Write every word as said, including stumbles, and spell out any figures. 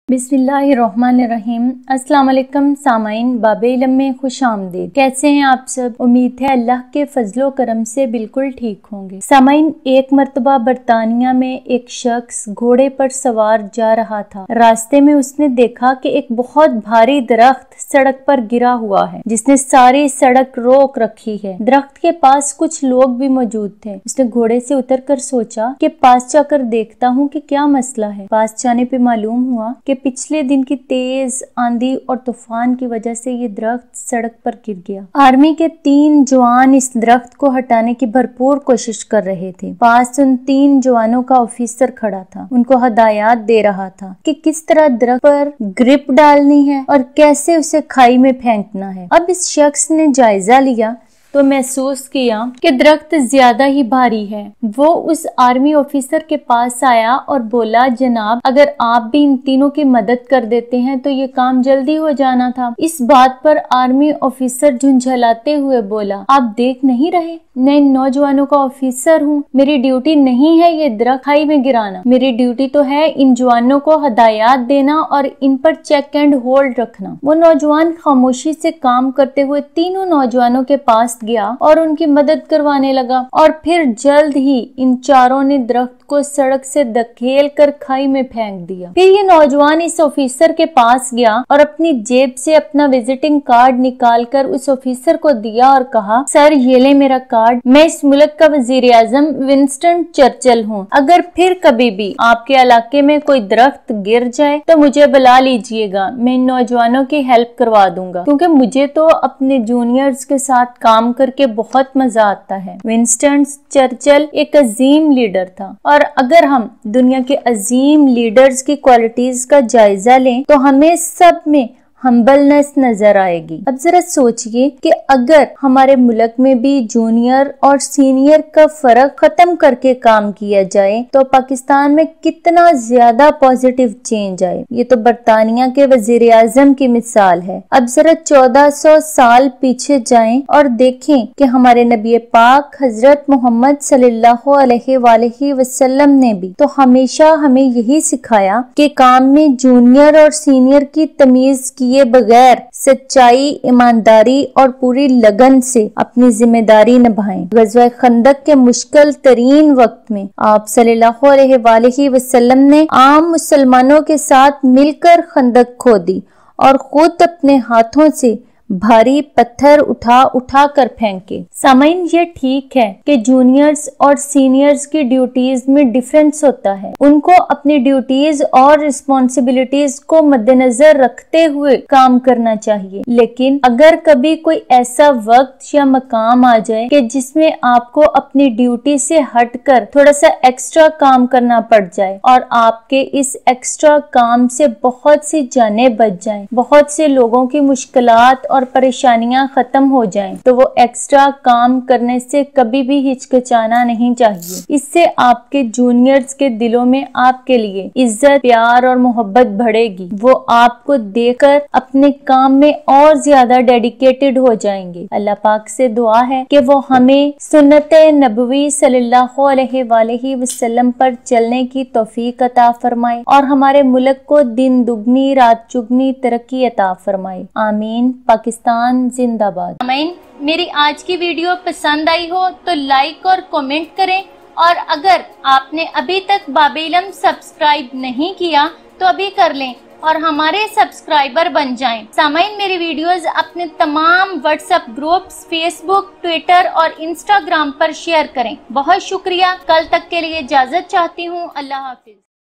बिस्मिल्लाहिर्रहमानिर्रहीम। अस्सलाम वालेकुम सामाइन, बाबे इल्म में खुश आमदीद। कैसे हैं आप सब? उम्मीद है अल्लाह के फजलो करम से बिल्कुल ठीक होंगे। सामाइन, एक मर्तबा बरतानिया में एक शख्स घोड़े पर सवार जा रहा था। रास्ते में उसने देखा कि एक बहुत भारी दरख्त सड़क पर गिरा हुआ है, जिसने सारी सड़क रोक रखी है। दरख्त के पास कुछ लोग भी मौजूद थे। उसने घोड़े से उतर कर सोचा कि पास जाकर देखता हूँ कि क्या मसला है। पास जाने पे मालूम हुआ कि पिछले दिन की तेज आंधी और तूफान की वजह से ये दरख्त सड़क पर गिर गया। आर्मी के तीन जवान इस दरख्त को हटाने की भरपूर कोशिश कर रहे थे। पास उन तीन जवानों का ऑफिसर खड़ा था, उनको हदायत दे रहा था कि किस तरह दरख्त पर ग्रिप डालनी है और कैसे उसे खाई में फेंकना है। अब इस शख्स ने जायजा लिया तो महसूस किया कि दरख्त ज्यादा ही भारी है। वो उस आर्मी ऑफिसर के पास आया और बोला, जनाब, अगर आप भी इन तीनों की मदद कर देते हैं तो ये काम जल्दी हो जाना था। इस बात पर आर्मी ऑफिसर झुंझलाते हुए बोला, आप देख नहीं रहे मैं इन नौजवानों का ऑफिसर हूँ। मेरी ड्यूटी नहीं है ये दरख्त खाई में गिराना। मेरी ड्यूटी तो है इन जवानों को हदायत देना और इन पर चेक एंड होल्ड रखना। वो नौजवान खामोशी से काम करते हुए तीनों नौजवानों के पास गया और उनकी मदद करवाने लगा और फिर जल्द ही इन चारों ने दरख्त को सड़क से धकेल कर खाई में फेंक दिया। फिर ये नौजवान इस ऑफिसर के पास गया और अपनी जेब से अपना विजिटिंग कार्ड निकालकर उस ऑफिसर को दिया और कहा, सर ये ले मेरा कार्ड, मैं इस मुल्क का वजीर आजम विंस्टन चर्चिल हूँ। अगर फिर कभी भी आपके इलाके में कोई दरख्त गिर जाए तो मुझे बुला लीजिएगा, मैं इन नौजवानों की हेल्प करवा दूंगा, क्योंकि मुझे तो अपने जूनियर्स के साथ काम करके बहुत मजा आता है। विंस्टन चर्चिल एक अजीम लीडर था और अगर हम दुनिया के अजीम लीडर्स की क्वालिटीज का जायजा लें तो हमें सब में हम्बलनेस नजर आएगी। अब जरा सोचिए कि अगर हमारे मुल्क में भी जूनियर और सीनियर का फर्क खत्म करके काम किया जाए तो पाकिस्तान में कितना ज्यादा पॉजिटिव चेंज आए। ये तो बरतानिया के वजीर आजम की मिसाल है। अब जरा चौदह सौ साल पीछे जाएं और देखें कि हमारे नबी पाक हजरत मोहम्मद सल्लल्लाहु अलैहि वसल्लम ने भी तो हमेशा हमें यही सिखाया कि काम में जूनियर और सीनियर की तमीज की ये बगैर सच्चाई, ईमानदारी और पूरी लगन से अपनी जिम्मेदारी निभाएं। गज़वा खंदक के मुश्किल तरीन वक्त में आप सल्लल्लाहु अलैहि वसल्लम ने आम मुसलमानों के साथ मिलकर खंदक खोदी और खुद अपने हाथों से भारी पत्थर उठा उठा कर फेंके। सामाइन, ये ठीक है कि जूनियर्स और सीनियर्स की ड्यूटीज में डिफरेंस होता है। उनको अपनी ड्यूटीज और रिस्पॉन्सिबिलिटीज को मद्देनजर रखते हुए काम करना चाहिए, लेकिन अगर कभी कोई ऐसा वक्त या मकाम आ जाए कि जिसमें आपको अपनी ड्यूटी से हटकर थोड़ा सा एक्स्ट्रा काम करना पड़ जाए और आपके इस एक्स्ट्रा काम से बहुत सी जानें बच जाएं, बहुत से लोगों की मुश्किलात और परेशानियां खत्म हो जाएं, तो वो एक्स्ट्रा काम करने से कभी भी हिचकिचाना नहीं चाहिए। इससे आपके जूनियर्स के दिलों में आपके लिए इज्जत, प्यार और मोहब्बत बढ़ेगी। वो आपको देखकर अपने काम में और ज्यादा डेडिकेटेड हो जाएंगे। अल्लाह पाक से दुआ है कि वो हमें सुन्नत नबवी सल्लल्लाहु अलैहि वसल्लम पर चलने की तौफीक अता फरमाए और हमारे मुल्क को दिन दुगनी रात चुगनी तरक्की अता फरमाए। आमीन। पाकिस्तान जिंदाबाद। आमीन। मेरी आज की वीडियो पसंद आई हो तो लाइक और कमेंट करें, और अगर आपने अभी तक बाबे इल्म सब्सक्राइब नहीं किया तो अभी कर लें और हमारे सब्सक्राइबर बन जाएं। सामाइन, मेरी वीडियोस अपने तमाम व्हाट्सएप ग्रुप्स, फेसबुक, ट्विटर और इंस्टाग्राम पर शेयर करें। बहुत शुक्रिया। कल तक के लिए इजाजत चाहती हूँ। अल्लाह हाफिज।